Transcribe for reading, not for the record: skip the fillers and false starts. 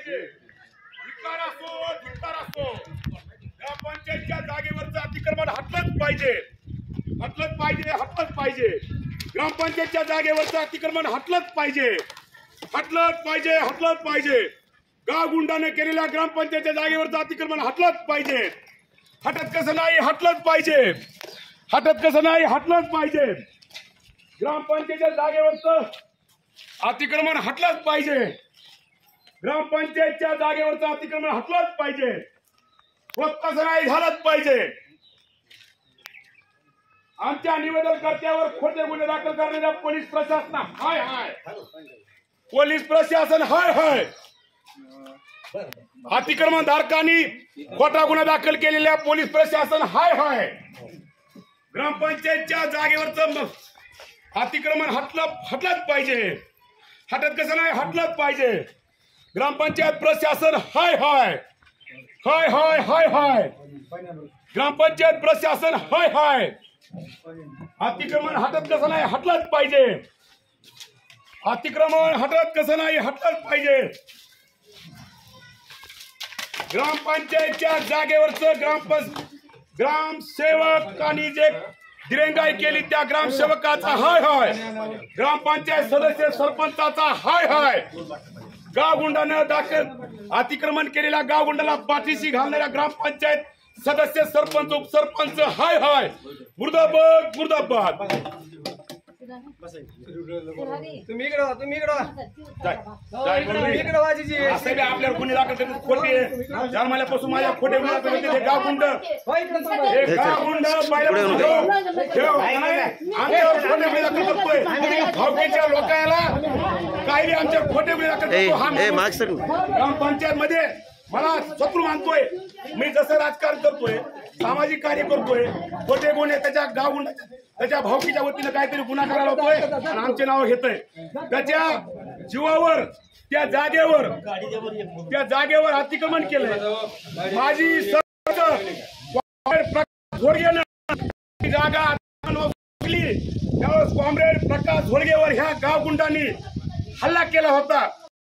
पाहिजे। धिक्कार असो ग्रामपंचायतच्या जागेवरचं अतिक्रमण हटलंच पाहिजे, हटलंच पाहिजे, हटलंच पाहिजे। ग्रामपंचायतच्या जागेवरचं अतिक्रमण हटलंच पाहिजे, हटलंच पाहिजे, हटलंच पाहिजे। गावगुंडाने केलेल्या ग्रामपंचायतच्या जागेवरचं अतिक्रमण हटलंच पाहिजे। हटत कसं नाही, हटलंच पाहिजे, हटत कसं नाही, हटलंच पाहिजे। ग्रामपंचायतच्या जागेवरचं अतिक्रमण हटलंच पाहिजे, ग्रामपंचायतच्या जागेवरचं अतिक्रमण हटलंच पाहिजे, होत कसं नाही, झालंच पाहिजे। आमच्या निवेदनकर्त्यावर खोटे गुन्हे दाखल करणाऱ्या पोलीस प्रशासन हाय हाय, पोलीस प्रशासन हाय हाय। अतिक्रमण धारकांनी खोटा गुन्हा दाखल केलेल्या पोलीस प्रशासन हाय हाय। ग्रामपंचायतच्या जागेवरचं अतिक्रमण हटलंच पाहिजे, हटत कसं नाही, हटलंच पाहिजे। ग्रामपंचायत प्रशासन हाय हाय, हाय हाय, हाय हाय। ग्रामपंचायत प्रशासन हाय हाय। अतिक्रमण हटत कसं नाही, हटलंच पाहिजे, अतिक्रमण हटत कसं नाही, हटलंच पाहिजे। ग्रामपंचायतच्या जागेवरचं ग्रामसेवकांनी जे दिरंगाई केली त्या ग्रामसेवकाचा हाय हाय, ग्रामपंचायत सदस्य सरपंचाचा हाय हाय। गावगुंडानं दाखल अतिक्रमण केलेल्या गावगुंडाला पाठीशी घालणाऱ्या ग्रामपंचायत सदस्य सरपंच उपसरपंच हाय हाय, मुर्दाबाद मुर्दाबाद। तुम्ही इकडं असं आपल्याला गुन्हे दाखल करतात खोटे, जन्मल्यापासून माझ्या खोटे गुन्हे दाखल करते गावगुंड, गावगुंड आमच्यावर खोटे गुन्हे दाखल करतोय। भावकीच्या लोकांना काही आमच्यावर खोटे गुन्हे दाखल करतो। ग्रामपंचायत मध्ये मला शत्रू मानतोय, मी जसं राजकारण करतोय, सामाजिक कार्य करतोय, खोटे गुन्हे त्याच्या गावगुंडाच्या त्याच्या भावकीच्या वतीनं काहीतरी गुन्हा करायला होतोय आणि आमचे नाव घेतोय। त्याच्या जीवावर त्या जागेवर अतिक्रमण केलंय। माझी जागा त्यावेळेस कॉम्रेड प्रकाश घोडगेवर ह्या गावगुंडांनी हल्ला केला होता।